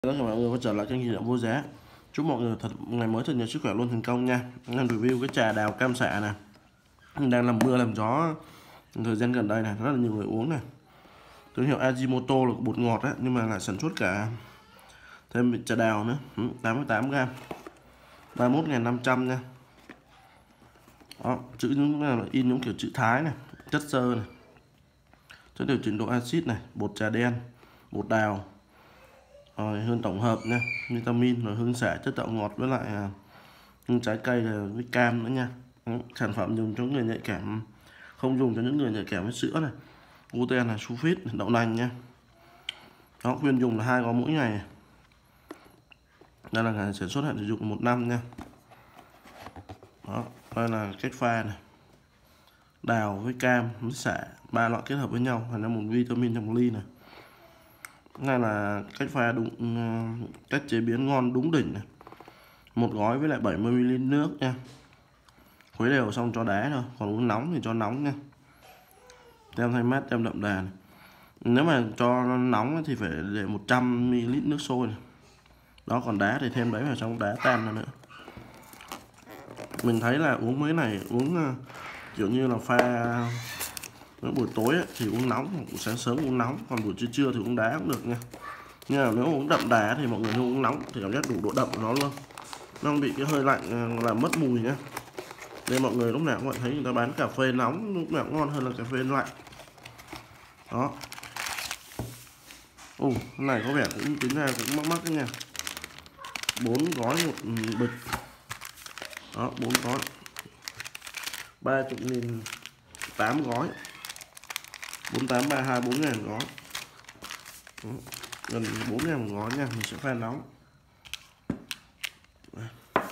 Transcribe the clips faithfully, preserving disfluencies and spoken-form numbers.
Tất cả mọi người quay trở lại kênh Hiền Lợi Vô Giá. Chúc mọi người thật ngày mới thật nhiều sức khỏe luôn, thành công nha. Em review cái trà đào cam sả này, đang làm mưa làm gió thời gian gần đây này, rất là nhiều người uống này. Thương hiệu Ajinomoto là bột ngọt đấy, nhưng mà lại sản xuất cả thêm trà đào nữa. tám mươi tám gam, ba mươi mốt nghìn năm trăm nha. Đó, chữ những là in những kiểu chữ Thái này, chất xơ này, chất điều chỉnh độ axit này, bột trà đen, bột đào, rồi hương tổng hợp nha, vitamin, rồi hương xả, chất tạo ngọt, với lại à, hương trái cây là với cam nữa nha. Đó, sản phẩm dùng cho người nhạy cảm, không dùng cho những người nhạy cảm với sữa này, gluten là sulfit, đậu nành nha. Đó, khuyên dùng là hai gói mỗi ngày. Đây là ngày sản xuất hạn sử dụng một năm nha. Đó, đây là cách pha này, đào với cam với xả, ba loại kết hợp với nhau thành ra một vitamin trong một ly này. Này là cách pha đúng, cách chế biến ngon đúng đỉnh này. Một gói với lại bảy mươi mi li lít nước nha. Khuấy đều xong cho đá thôi, còn uống nóng thì cho nóng nha. Tem thay mát, tem đậm đà này. Nếu mà cho nóng thì phải để một trăm mi li lít nước sôi này. Đó, còn đá thì thêm đấy vào trong đá tan ra nữa. Mình thấy là uống mấy này uống kiểu như là pha buổi tối ấy, thì uống nóng, buổi sáng sớm uống nóng, còn buổi trưa trưa thì uống đá cũng được nha. Nhưng mà nếu uống đậm đá thì mọi người không uống nóng thì cảm giác đủ độ đậm của nó luôn, nó không bị cái hơi lạnh làm mất mùi nhá. Nên mọi người lúc nào cũng thấy người ta bán cà phê nóng lúc nào cũng ngon hơn là cà phê lạnh. Đó. Ồ, cái này có vẻ cũng tính ra cũng mắc mắc đấy nha. Bốn gói một bịch. Đó, bốn gói. ba mươi nghìn, tám gói. bốn tám ba hai, bốn ngàn gói. Đó, gần bốn ngàn một gói nha, mình sẽ pha nóng. Đây.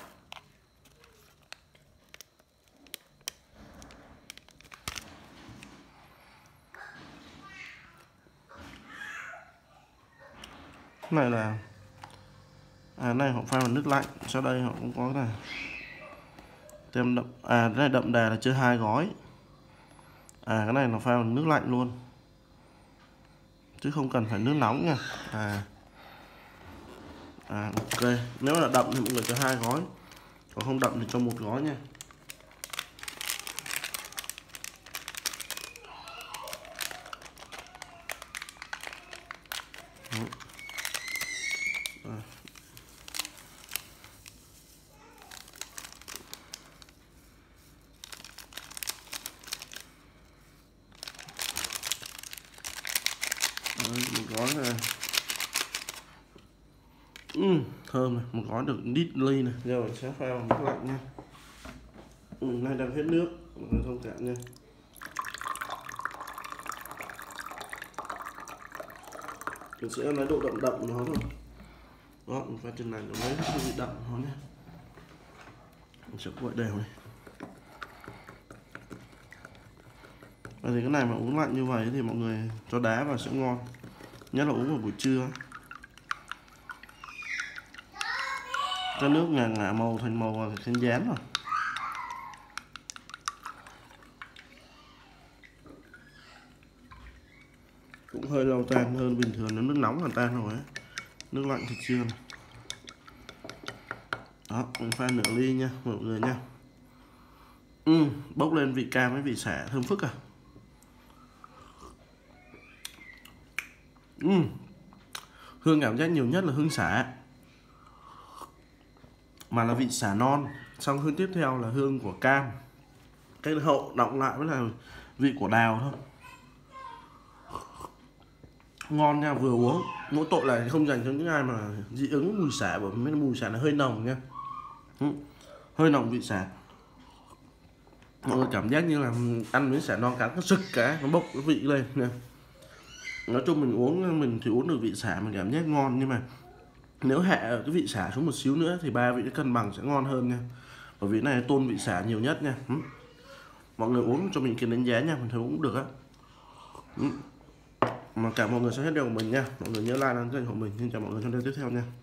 Cái này là à này họ pha bằng nước lạnh, sau đây họ cũng có cái này tem đậm, à cái này đậm đà là chưa hai gói. À cái này là pha bằng nước lạnh luôn chứ không cần phải nước nóng nha. À à ok, nếu là đậm thì mọi người cho hai gói, còn không đậm thì cho một gói nha. Đó. À. Đấy, một gói này. Ừ, thơm này, một gói được lít ly này. Giờ mình sẽ pha bằng nước lạnh nha. Ừ, nay đang hết nước, mọi người thông cảm nha. Mình sẽ lấy độ đậm đậm nó thôi. Đó, mình pha trên này nó lấy cái vị đậm nó nhé. Mình sẽ quậy đều này. Và thì cái này mà uống lạnh như vậy thì mọi người cho đá vào sẽ ngon, nhất là uống vào buổi trưa. Cái nước ngả ngả màu thành màu xanh rán rồi. Cũng hơi lâu tan hơn bình thường, nếu nước nóng là tan rồi ấy. Nước lạnh thì chưa này. Đó, mình pha nửa ly nha mọi người nha. Ừ, bốc lên vị cam với vị xả thơm phức à. Ừ, hương cảm giác nhiều nhất là hương xả, mà là vị xả non. Xong hương tiếp theo là hương của cam, cái hậu đọng lại với là vị của đào thôi. Ngon nha, vừa uống. Mỗi tội là không dành cho những ai mà dị ứng mùi xả, bởi vì mùi xả nó hơi nồng nha. Ừ, hơi nồng vị xả. Mọi người cảm giác như là ăn miếng xả non cắn nó sực cả, nó bốc cái vị lên nha. Nói chung mình uống, mình thì uống được vị xả mình cảm giác ngon, nhưng mà nếu hạ cái vị xả xuống một xíu nữa thì ba vị cân bằng sẽ ngon hơn nha. Bởi vì này tôn vị xả nhiều nhất nha. Ừ. Mọi người uống cho mình kiến đánh giá nha, mình thấy uống được á. Ừ. Mà cả mọi người sẽ hết điều của mình nha. Mọi người nhớ like, đăng ký kênh của mình. Xin chào mọi người trong video tiếp theo nha.